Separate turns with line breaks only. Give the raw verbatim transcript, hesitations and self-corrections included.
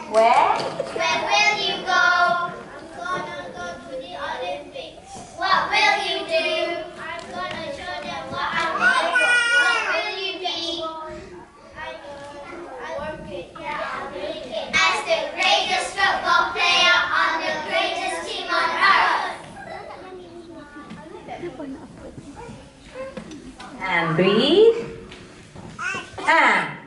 Where?
Where will you go? I'm gonna go to the Olympics. What will you do? I'm gonna show them what I want. What will you be? I I work it, yeah, I'll make it. As the greatest football player on the greatest team on earth.
And breathe. And